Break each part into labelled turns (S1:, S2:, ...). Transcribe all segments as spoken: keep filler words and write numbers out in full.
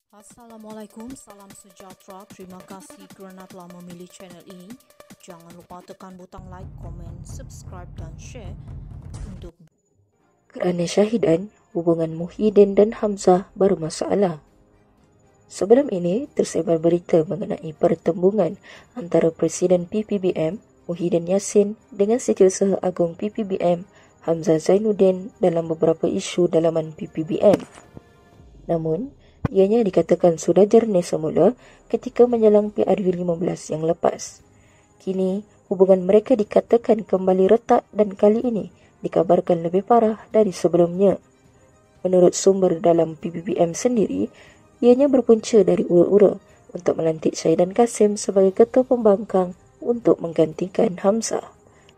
S1: Assalamualaikum, salam sejahtera. Terima kasih kerana telah memilih channel ini. Jangan lupa tekan butang like, komen, subscribe dan share untuk
S2: Kerana syahidan, hubungan Muhyiddin dan Hamzah bermasalah. Sebelum ini, tersebar berita mengenai pertembungan antara Presiden P P B M, Muhyiddin Yassin dengan Setiausaha Agung P P B M, Hamzah Zainuddin dalam beberapa isu dalaman P P B M. Namun, ianya dikatakan sudah jernih semula ketika menjelang P R U lima belas yang lepas. Kini, hubungan mereka dikatakan kembali retak dan kali ini dikabarkan lebih parah dari sebelumnya. Menurut sumber dalam P P B M sendiri, ianya berpunca dari ura-ura untuk melantik Syahidan Kasim sebagai Ketua Pembangkang untuk menggantikan Hamzah.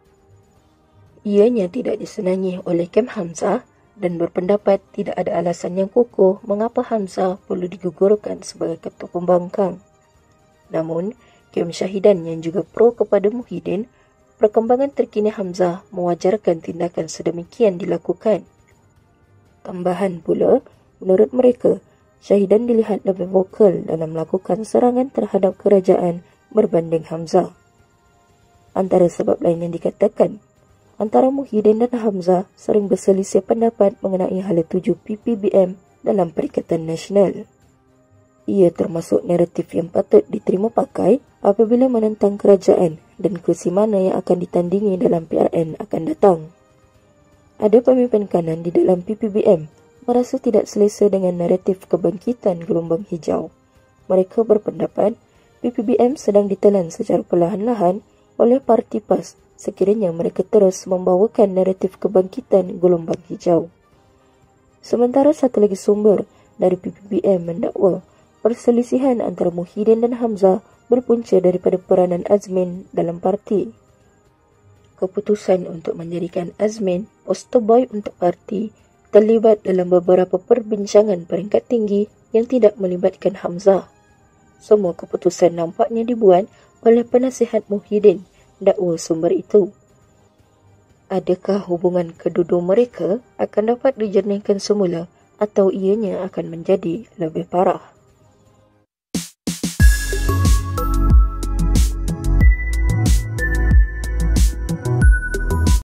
S2: Ianya tidak disenangi oleh kem Hamzah dan berpendapat tidak ada alasan yang kukuh mengapa Hamzah perlu digugurkan sebagai Ketua Pembangkang. Namun, kem Syahidan yang juga pro kepada Muhyiddin, perkembangan terkini Hamzah mewajarkan tindakan sedemikian dilakukan. Tambahan pula, menurut mereka, Syahidan dilihat lebih vokal dalam melakukan serangan terhadap kerajaan berbanding Hamzah. Antara sebab lain yang dikatakan, antara Muhyiddin dan Hamzah sering berselisih pendapat mengenai hala tuju P P B M dalam Perikatan Nasional. Ia termasuk naratif yang patut diterima pakai apabila menentang kerajaan dan kursi mana yang akan ditandingi dalam P R N akan datang. Ada pemimpin kanan di dalam P P B M merasa tidak selesa dengan naratif kebangkitan gelombang hijau. Mereka berpendapat P P B M sedang ditelan secara perlahan-lahan oleh Parti PAS sekiranya mereka terus membawakan naratif kebangkitan gelombang hijau. Sementara satu lagi sumber dari P P B M mendakwa perselisihan antara Muhyiddin dan Hamzah berpunca daripada peranan Azmin dalam parti. Keputusan untuk menjadikan Azmin poster boy untuk parti terlibat dalam beberapa perbincangan peringkat tinggi yang tidak melibatkan Hamzah. Semua keputusan nampaknya dibuat oleh penasihat Muhyiddin, dakwa sumber itu. Adakah hubungan kedua mereka akan dapat dijernihkan semula atau ianya akan menjadi lebih parah?